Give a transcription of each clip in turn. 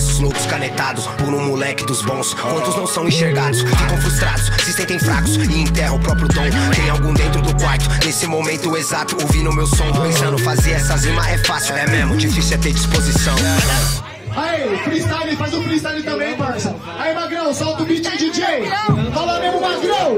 Versos loucos canetados por um moleque dos bons. Quantos não são enxergados, ficam frustrados, se sentem fracos e enterram o próprio dom. Tem algum dentro do quarto, nesse momento exato, ouvindo meu som, pensando fazer essas rimas é fácil. É mesmo, difícil é ter disposição. Aí, freestyle, faz um freestyle também, parça. Aí, Magrão, solta o beat aí, DJ. Fala mesmo, Magrão.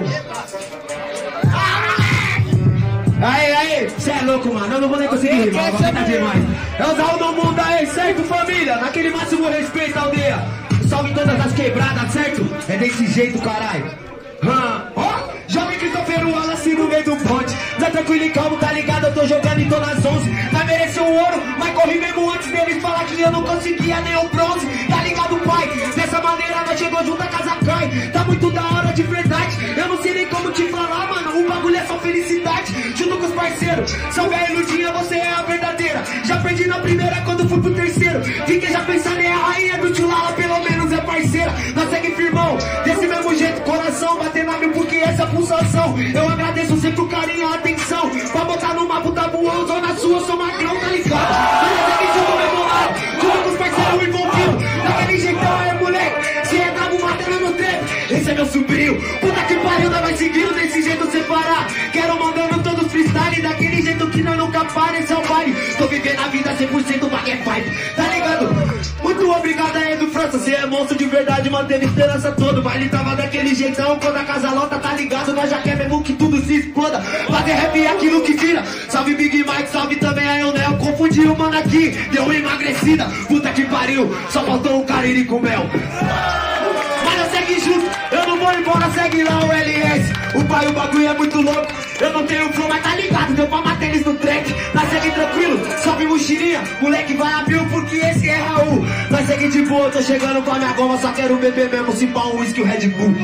Aí, cê é louco, mano, eu não vou nem conseguir rimar, vai tá demais. É o Zaú do mundo aí, certo, família? Naquele máximo respeito, aldeia. Salve todas as quebradas, certo? É desse jeito, caralho. Ó, jovem Christopher Wallace no meio do ponte. Tá tranquilo e calmo, tá ligado? Eu tô jogando e tô nas 11. Vai merecer o ouro, mas corri mesmo antes deles falar que eu não conseguia nem o bronze. Tá ligado, pai? Dessa maneira nós chegou junto, a casa cai. Tá muito da hora de verdade. Eu não sei nem como te falar, mano. O bagulho é só felicidade. Junto com os parceiros, salve a iludinha, você é a verdadeira. Já perdi na primeira quando fui pro terceiro. Fiquei já pensando em a rainha do Tchulala, pelo menos é parceira. Nós segue firmão, desse mesmo jeito, coração batendo a mil porque essa é a pulsação. Eu agradeço sempre o carinho e a atenção. Pra botar no mapa da boa, zona sua, sou Magrão, tá ligado? Nós segue junto mesmo lado, junto com os parceiros envolvidos. Daquele jeitão aí, moleque, se é bravo matando no tempo. Esse é meu sobrinho, puta que pariu, nós vai seguindo desse jeito sem parar. Quero mandando todos freestyle, daquele jeito que nós nunca para, esse é o baile. Tô vivendo a vida 100% bag é vibe, tá ligado? Muito obrigado aí do França, cê é monstro de verdade, manteve esperança toda. O baile tava daquele jeitão, quando a casa lota, tá ligado? Nós já quer mesmo que tudo se exploda. Fazer rap é aquilo que vira. Salve Big Mike, salve também a Eunel. Confundi o mano aqui, deu uma emagrecida. Puta que pariu, só faltou um cariri com mel. Mas eu segue junto, eu não vou embora, segue lá o LS. O pai, o bagulho é muito louco. Eu não tenho flow, mas tá ligado, deu pra matar eles no track. Nós segue tranquilo, sobe mochilinha. Moleque vai abrir porque esse é Raul. Nós segue de boa, tô chegando com a minha goma. Só quero beber mesmo, se pá um whisky, o Red Bull.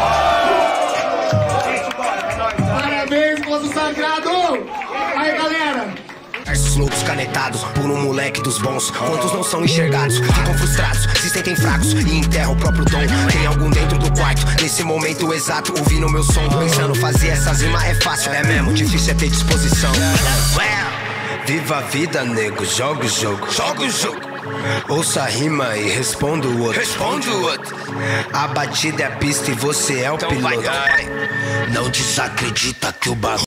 Parabéns, moço sagrado. Aí, galera. Versos loucos canetados por um moleque dos bons. Quantos não são enxergados, ficam frustrados, se sentem fracos e enterram o próprio dom. Tem algum dentro do quarto, nesse momento exato, ouvindo meu som, pensando fazer essas rimas é fácil. É mesmo, difícil é ter disposição. Viva a vida, nego, joga o jogo, joga o jogo. Ouça a rima e responda o outro, responde o outro. A batida é a pista e você é o piloto. Não desacredita que o barulho